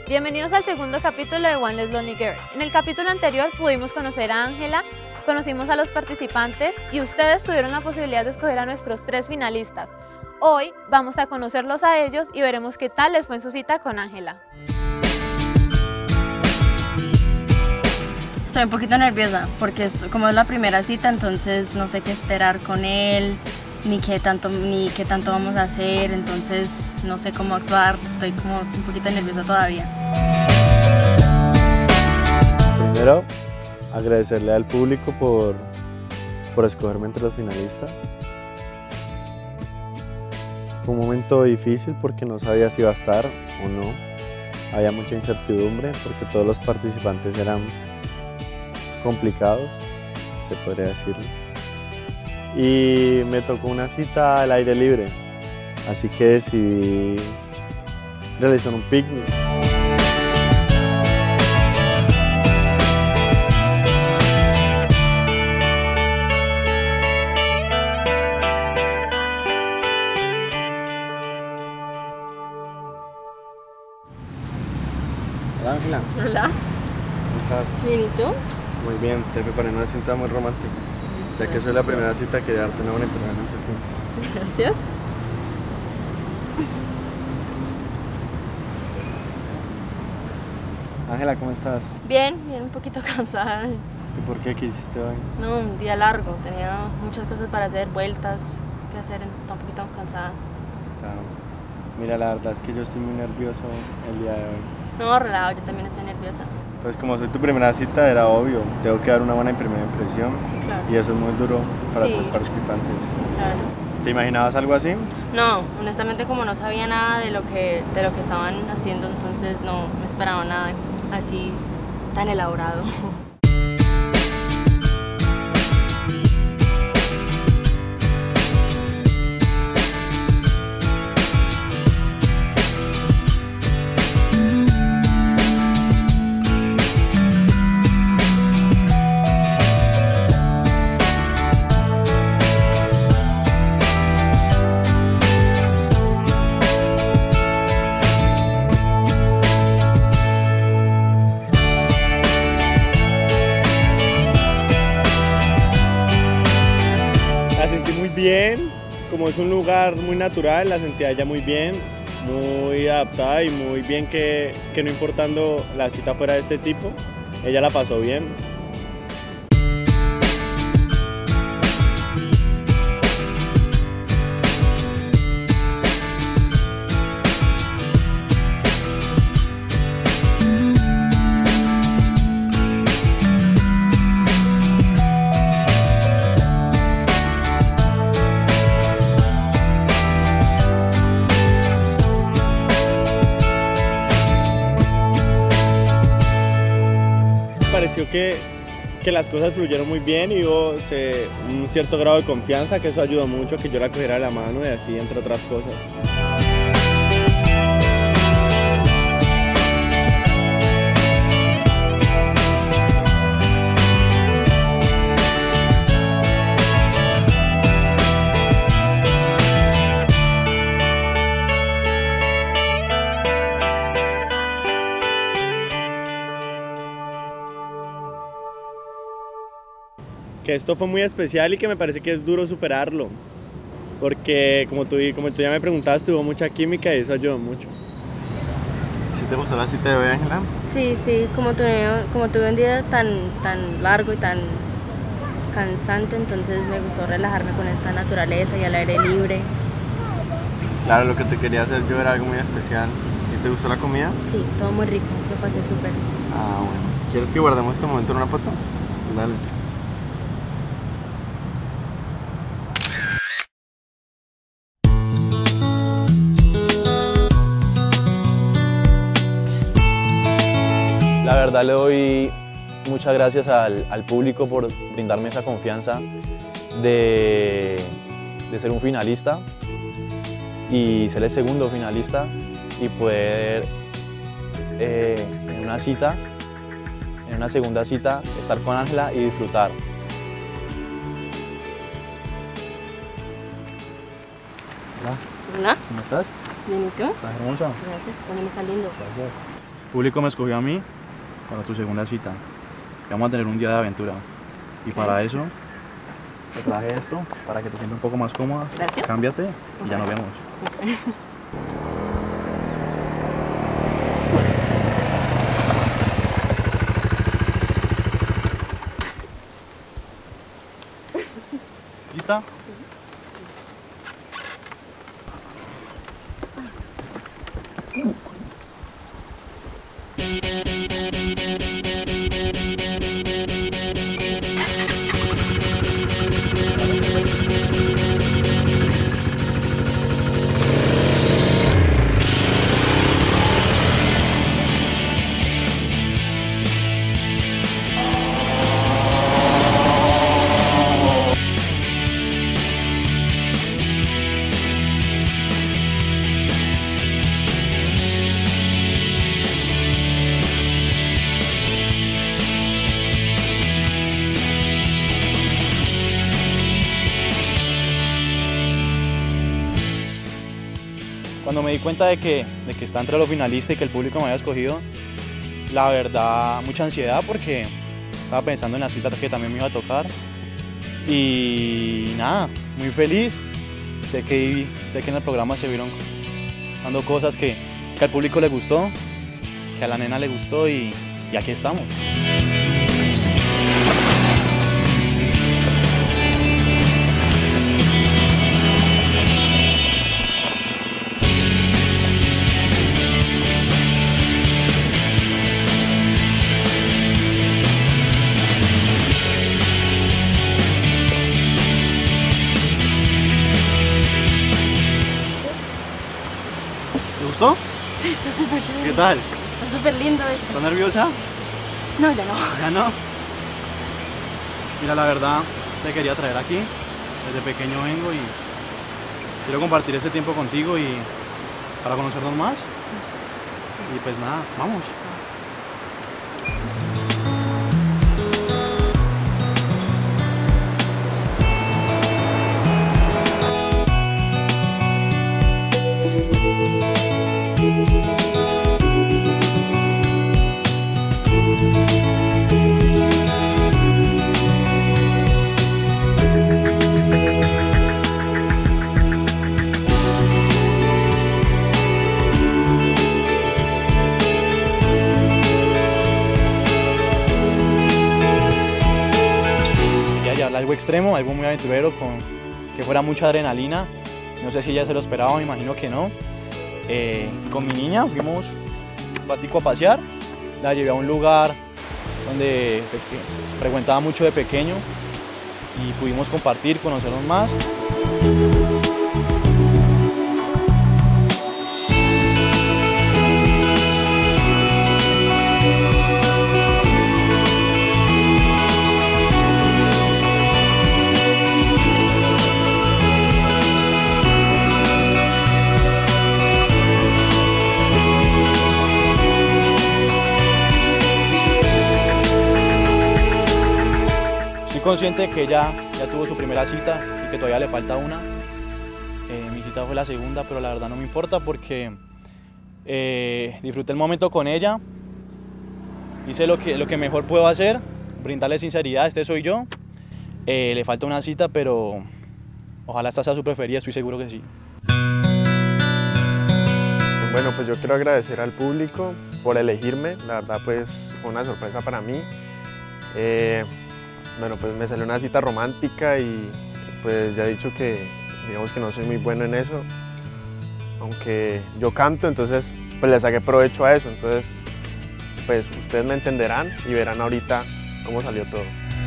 Bienvenidos al segundo capítulo de One Less Lonely Girl. En el capítulo anterior pudimos conocer a Ángela, conocimos a los participantes y ustedes tuvieron la posibilidad de escoger a nuestros 3 finalistas. Hoy vamos a conocerlos a ellos y veremos qué tal les fue en su cita con Ángela. Estoy un poquito nerviosa porque como es la primera cita, entonces no sé qué esperar con él, ni qué tanto vamos a hacer, entonces no sé cómo actuar, estoy como un poquito nerviosa todavía. Primero, agradecerle al público por escogerme entre los finalistas. Fue un momento difícil porque no sabía si iba a estar o no. Había mucha incertidumbre porque todos los participantes eran complicados, se podría decirlo. Y me tocó una cita al aire libre, así que decidí realizar un picnic. Hola Ángela. Hola. ¿Cómo estás? Bien, ¿y tú? Muy bien, te preparé una cita muy romántica. Ya que soy la primera cita, quería darte una buena impresión. Gracias. Ángela, ¿cómo estás? Bien, un poquito cansada. ¿Y por qué? ¿Qué hiciste hoy? No, un día largo, tenía muchas cosas para hacer, vueltas que hacer, un poquito cansada. Claro. Mira, la verdad es que yo estoy muy nervioso el día de hoy. No, relajado, yo también estoy nerviosa. Pues como soy tu primera cita, era obvio, tengo que dar una buena primera impresión. Sí, claro. Y eso es muy duro para Sí. los participantes. Sí, claro. ¿Te imaginabas algo así? No, honestamente como no sabía nada de lo que estaban haciendo, entonces no me esperaba nada así tan elaborado. La sentí muy bien, como es un lugar muy natural, la sentí a ella muy bien, muy adaptada y muy bien que no importando la cita fuera de este tipo, ella la pasó bien. Pareció que las cosas fluyeron muy bien y hubo un cierto grado de confianza, que eso ayudó mucho a que yo la cogiera de la mano y así, entre otras cosas. Que esto fue muy especial y que me parece que es duro superarlo, porque como tú ya me preguntaste, hubo mucha química y eso ayudó mucho. ¿Sí te gustó la cita de hoy, Ángela? Sí, como tuve un día tan largo y tan cansante, entonces me gustó relajarme con esta naturaleza y al aire libre. Claro, lo que te quería hacer yo era algo muy especial. ¿Y te gustó la comida? Sí, todo muy rico, lo pasé súper. Ah, bueno. ¿Quieres que guardemos este momento en una foto? Dale. La verdad le doy muchas gracias al público por brindarme esa confianza de ser un finalista y ser el segundo finalista y poder en una cita, en una segunda cita, estar con Ángela y disfrutar. Hola. ¿Cómo estás? Bien, ¿y tú? ¿Estás hermosa? Gracias, también está lindo. Gracias. público me escogió a mí para tu segunda cita. Vamos a tener un día de aventura. Y para eso, te traje esto para que te sientas un poco más cómoda. Gracias. Cámbiate y ya nos vemos. ¿Lista? Cuando me di cuenta de que está entre los finalistas y que el público me había escogido, la verdad, mucha ansiedad porque estaba pensando en la cita que también me iba a tocar. Y nada, muy feliz. Sé que en el programa se vieron dando cosas que al público le gustó, que a la nena le gustó y aquí estamos. ¿Te gustó? Sí, está súper chévere. ¿Qué tal? Está súper lindo esto. ¿Estás nerviosa? No, ya no. ¿Ya no? Mira, la verdad, te quería traer aquí. Desde pequeño vengo y quiero compartir este tiempo contigo y para conocernos más. Y pues nada, vamos. Algo extremo, algo muy aventurero, que fuera mucha adrenalina. No sé si ella se lo esperaba, me imagino que no. Con mi niña fuimos un ratico a pasear, la llevé a un lugar donde frecuentaba mucho de pequeño y pudimos compartir, conocernos más. Estoy consciente de que ella ya tuvo su primera cita y que todavía le falta una. Mi cita fue la segunda, pero la verdad no me importa porque disfruté el momento con ella. Hice lo que mejor puedo hacer, brindarle sinceridad, este soy yo. Le falta una cita, pero ojalá esta sea su preferida, estoy seguro que sí. Bueno, pues yo quiero agradecer al público por elegirme, la verdad pues fue una sorpresa para mí. Bueno, pues me salió una cita romántica y pues ya he dicho que digamos que no soy muy bueno en eso, aunque yo canto, entonces pues le saqué provecho a eso, entonces pues ustedes me entenderán y verán ahorita cómo salió todo.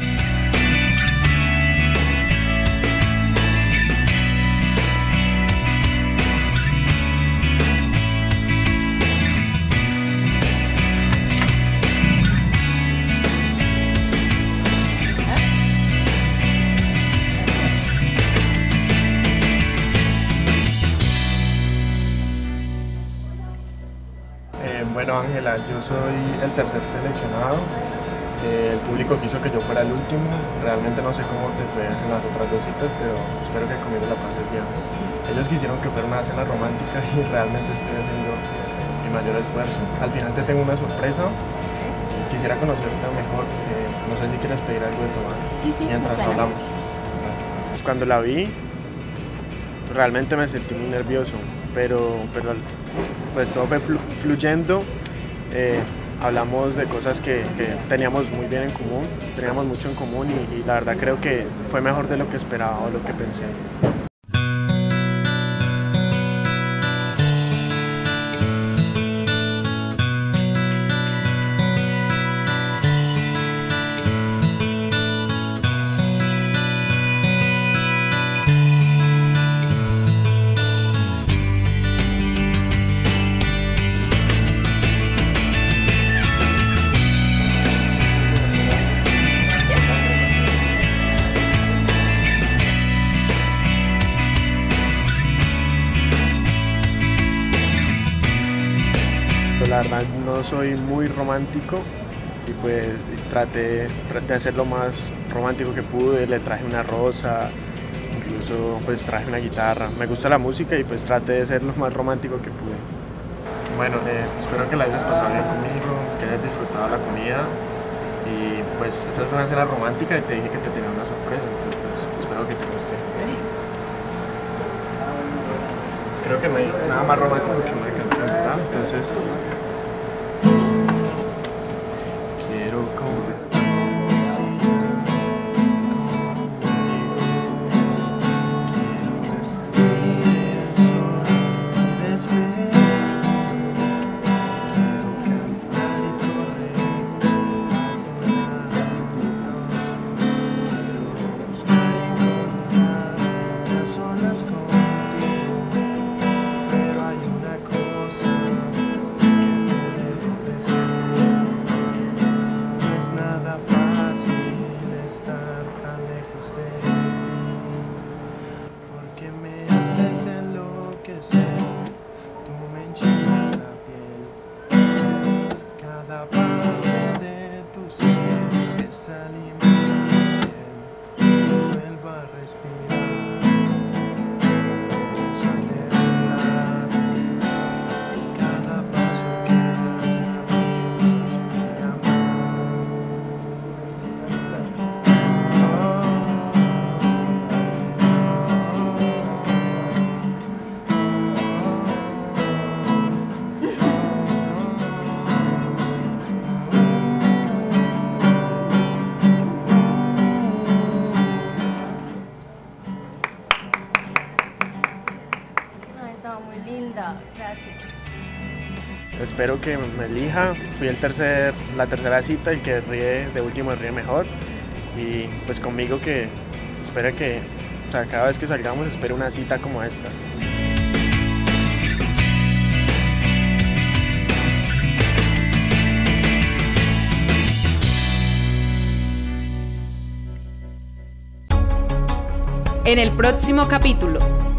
Bueno, Ángela, yo soy el tercer seleccionado. El público quiso que yo fuera el último. Realmente no sé cómo te fue en las otras dos citas, pero espero que conmigo la pases bien. Ellos quisieron que fuera una cena romántica y realmente estoy haciendo mayor esfuerzo. Al final te tengo una sorpresa. Quisiera conocerte mejor. No sé si quieres pedir algo de tomar. Sí, mientras bueno. hablamos. Cuando la vi, realmente me sentí muy nervioso, pero pues todo fue fluyendo. Hablamos de cosas que teníamos muy bien en común, teníamos mucho en común y la verdad creo que fue mejor de lo que esperaba o lo que pensé. La verdad no soy muy romántico y pues traté de hacer lo más romántico que pude, le traje una rosa, incluso pues traje una guitarra. Me gusta la música y pues traté de ser lo más romántico que pude. Bueno, espero que la hayas pasado bien conmigo, que hayas disfrutado la comida y pues esa es una cena romántica y te dije que te tenía una sorpresa, entonces pues espero que te guste. Creo que no hay nada más romántico que una canción, ¿verdad? Entonces quiero compartir mi silla contigo. Quiero ver salir el sol y despertar. Quiero cantar y correr a tu lado. Quiero buscar y encontrar las olas contigo. Pero hay una cosa que no debo decir. No es nada fácil estar tan lejos de ti, porque me haces enloquecer, tú me enchinas la piel, cada parte de tu ser es alimento bien, vuelvo a respirar. Ay, estaba muy linda. Gracias. Espero que me elija. Fui la tercera cita, el que ríe de último ríe mejor. Y pues conmigo que espera que, o sea, cada vez que salgamos espero una cita como esta. En el próximo capítulo.